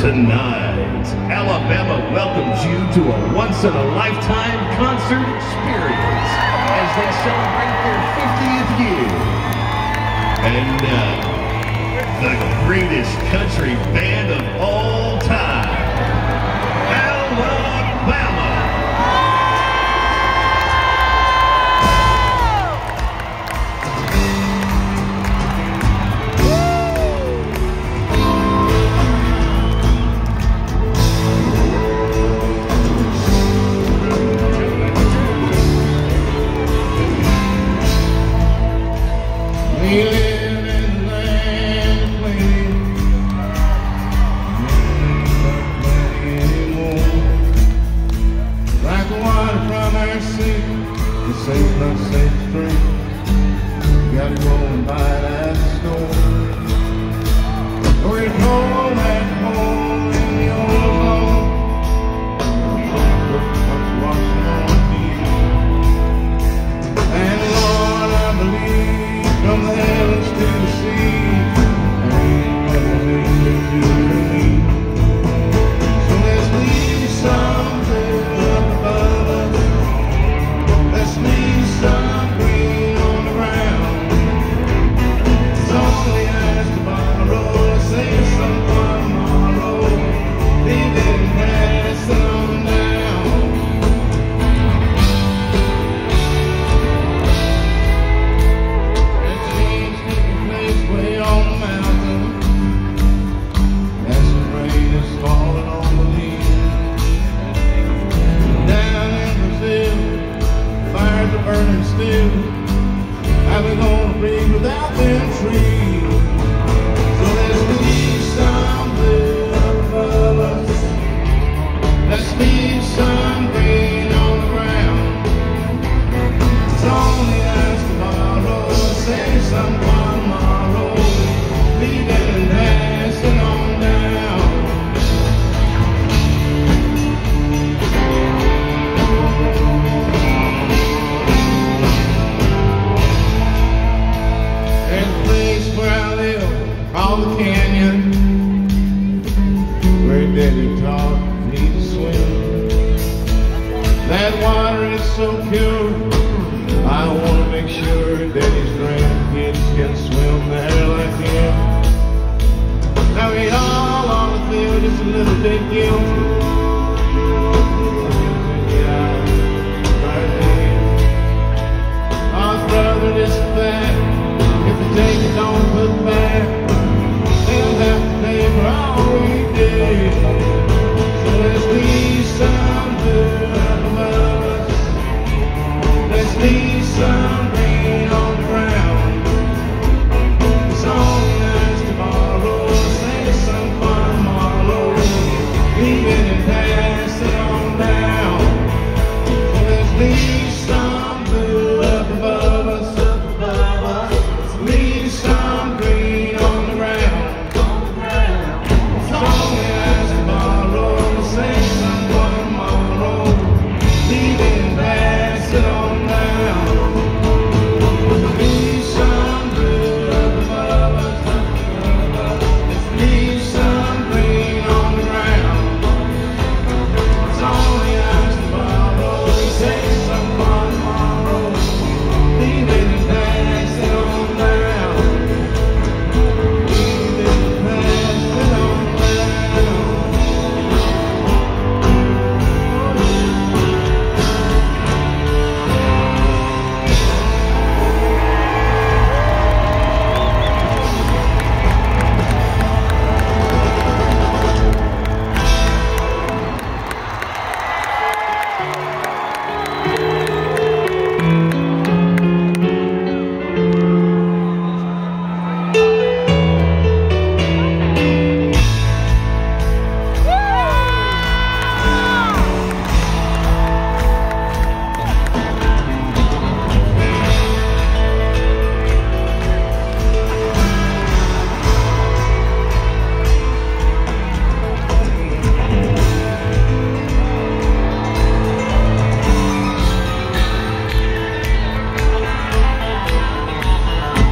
Tonight, Alabama welcomes you to a once-in-a-lifetime concert experience as they celebrate their 50th year. And now, the greatest country band of all time, Alabama. We live in the land of plenty, not plenty anymore. Like the water from our sea, it's safe, not safe to drink. You gotta go and buy it at the store. We're home at home in the old home. Watching on TV. And Lord, I believe from the heavens to the sea, ain't nothing to do with me. So let's leave something up above us. Let's leave some green on the ground. It's only as tomorrow, save some for tomorrow. Leave it and pass it on down. Way on the mountain, as the rain is falling on the leaves. Down in Brazil, fires are burning still. How we gonna breathe without them trees? So let's leave some blue up above us. Let's leave some green on the ground. It's only as tomorrow, save some for tomorrow. Leave it and pass it on down. There's a place where I live called the Canyon, where Daddy taught me to swim. That water is so pure, I want to make sure Daddy's grandkids can swim there like him. Now we all on the field just a little bit guilty. Oh, brother, this is that. If we take it, don't look back. They'll have to pay for all we did. So let's leave some good up above us. Let's leave some green on the ground. It's only as tomorrow, save some for tomorrow. Leave it and pass it on down. So let's leave some blue up above us, up above us. Let's leave some green on the ground. It's only as tomorrow, save some for tomorrow. Leave it and pass it on down. Leave some blue up above us, up above us. Let's leave some green on the ground. It's only as tomorrow, save some for tomorrow. Leave it and pass it on down. Leave it and pass it on down.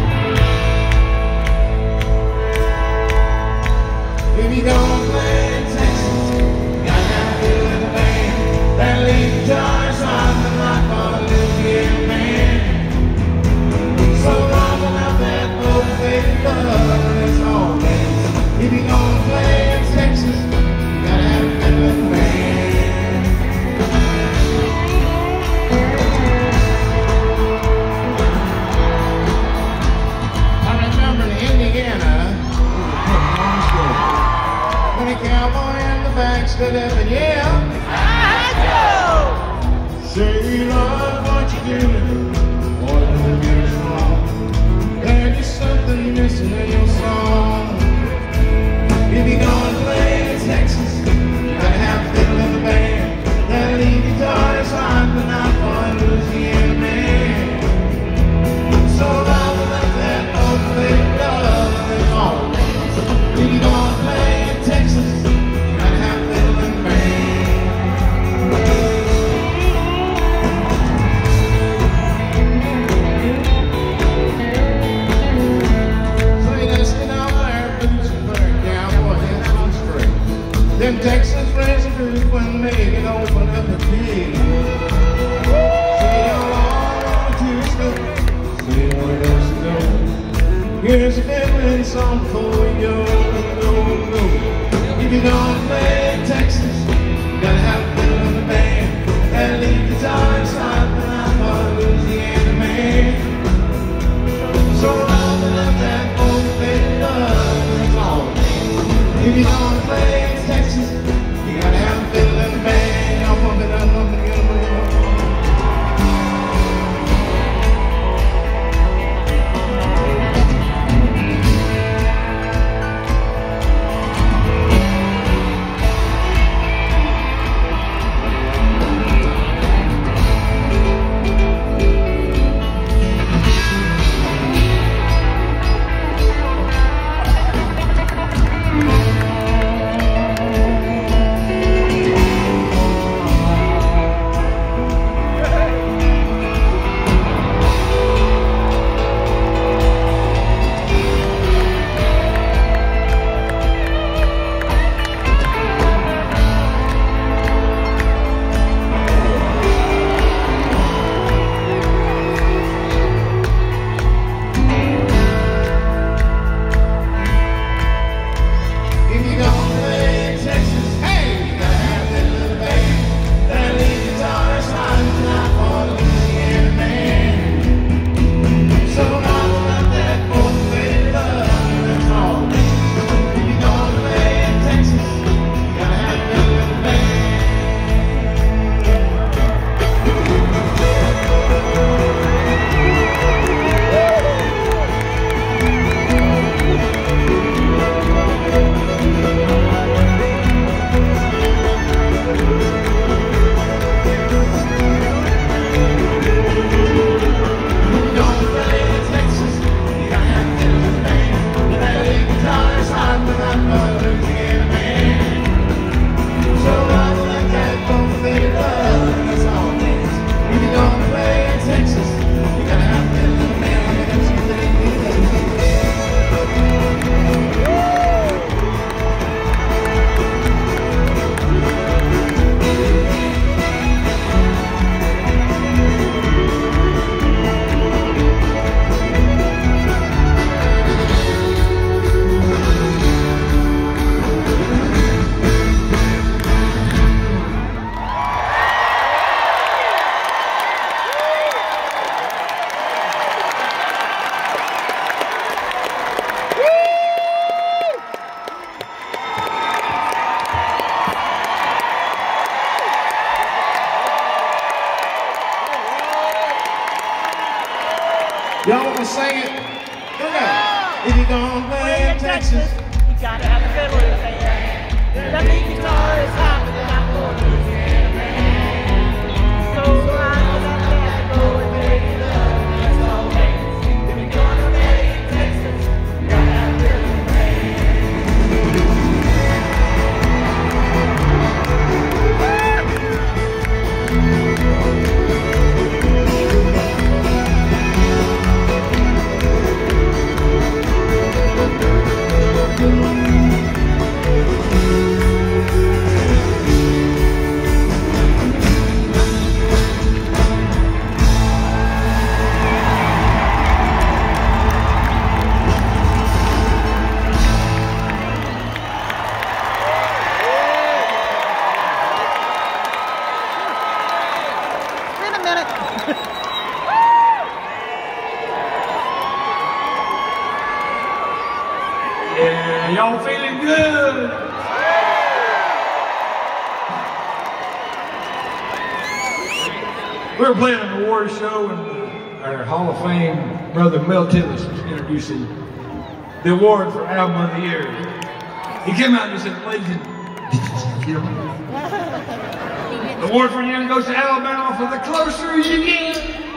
If you don't plant thanks to them, and yeah. Say you love what you're doing, more than the music's wrong. There's something missing in your song. If you're gonna play in Texas, you gotta have a fiddle in the band. That lead guitar is hot, but not for a Louisiana man. So I'll let that old lady love and all. If you're gonna play in Texas, you gotta have a fiddle in the band. Them Texas residents when they can open up a key. Say how long to stay, say where else to go. Here's a fiddling song for you, go. If you're gonna play in Texas, you gotta have a fiddle in the band. That lead guitar inside, but I'm a Louisiana man. So I'll let that old baby love is all. If you're gonna play Texas, you gotta have a fiddle in the band. Y'all pump it up, pump it up. Y'all wanna sing it? Go ahead. If you're gonna play in Texas, you gotta have a fiddle in the band. That lead guitar is hot, but not for Louisiana man. So I was out there to go and make love, that's all dance. If you're gonna play in Texas, you gotta have a fiddle in the We were playing an award show, and our Hall of Fame brother Mel Tillis was introducing the award for Album of the Year. He came out and he said, "Ladies and gentlemen, the award for you goes to Alabama for The Closer You Get."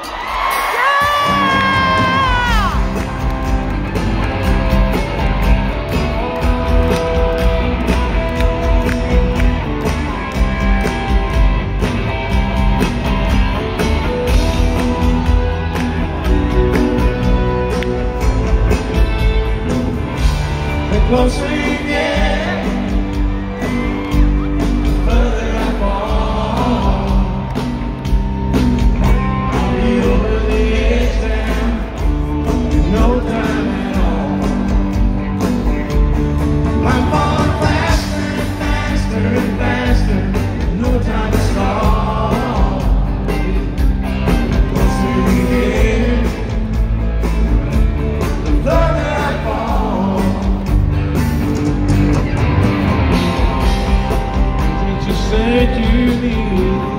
The closer you get, the further I fall. I'll be over the edge now in no time at all. I'm falling faster and faster and faster, no time to stall. The closer you get, the further I fall. Said you need